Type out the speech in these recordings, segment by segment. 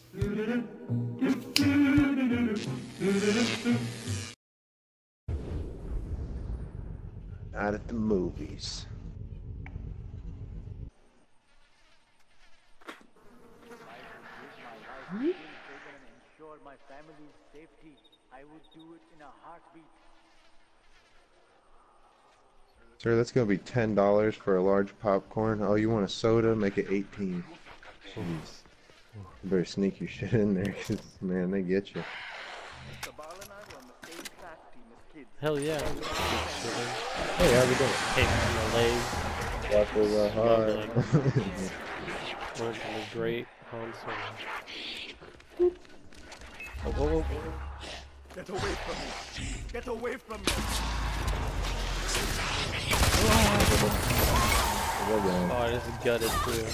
Not at the movies. Ensure my family's safety. I would do it in a heartbeat. Sir, that's gonna be $10 for a large popcorn. Oh, you want a soda? Make it 18. Jeez. You better sneak your shit in there, 'cause, man, they get you. Hell yeah. Hey, how's it going? Hey, from Waffles are hard. Learn from the great Han Solo. Oh, whoa, whoa. Get away from me! Get away from me! Oh, I just gutted through.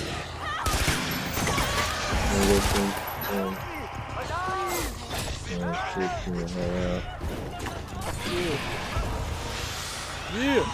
Yeah.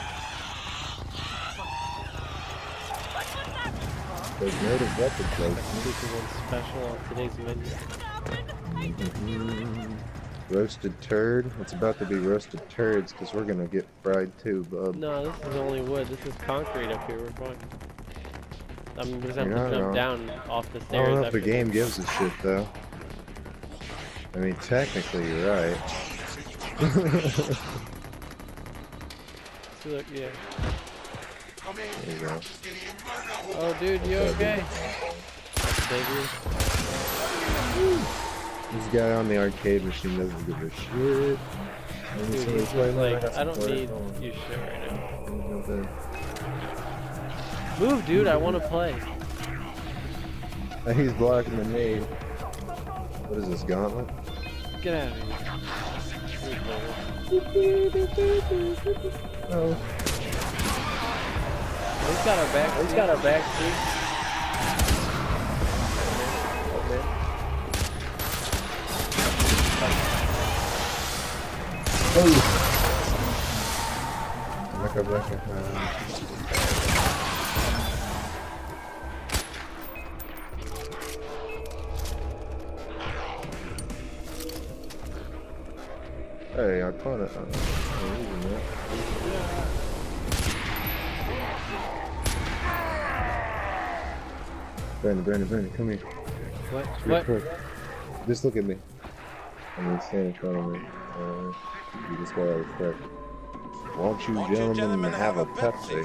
There's native weapon plates. This is one special on today's menu. Roasted turd. It's about to be roasted turds because we're gonna get fried too, bub. No, this is only wood. This is concrete up here. We're fine. I mean, we just have You're to not jump wrong. down off the I stairs. don't know if after the game gives a shit though. I mean, technically you're right. Look, yeah. There you go. Oh, dude, you okay? Baby. This guy on the arcade machine doesn't give a shit. Dude, he's like, I don't need your shit right now. Move, dude, I want to play. He's blocking the nade. What is this, gauntlet? Get out of here. Oh. He's got our back. He's got our back, too. Hey, I caught it. Brandon, come here. What? Quick. Just look at me. I mean, stand in front of me. You just got out of step. Won't you gentlemen have a Pepsi?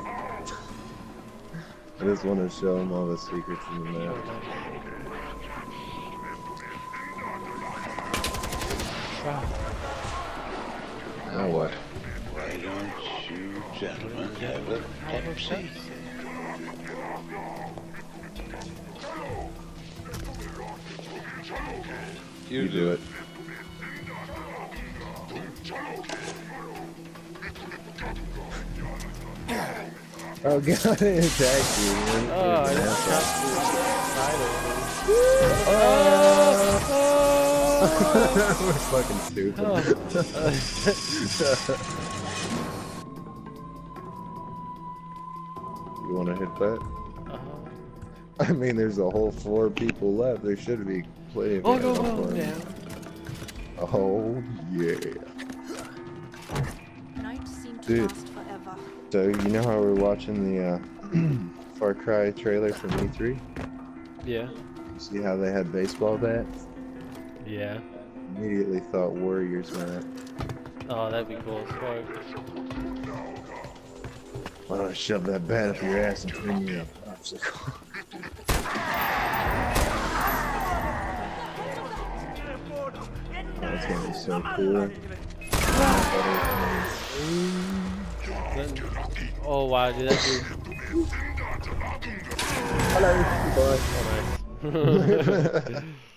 I just want to show them all the secrets in the map. Now what? Why don't you gentlemen have a Pepsi? You do it. Oh god, it attacked you. Oh, I just chopped the side of We're fucking stupid. You wanna hit that? I mean, there's a whole 4 people left. There should be plenty of ammo for them. Oh, yeah. Night seemed to Dude. last forever. So, you know how we're watching the Far Cry trailer from E3? Yeah. You see how they had baseball bats? Yeah. Immediately thought Warriors went. Oh, that'd be cool as fuck. Why don't I shove that bat up your ass and fling you a popsicle? That's gonna be so cool. Oh wow, dude, that dude. Hello, boy. Oh, nice.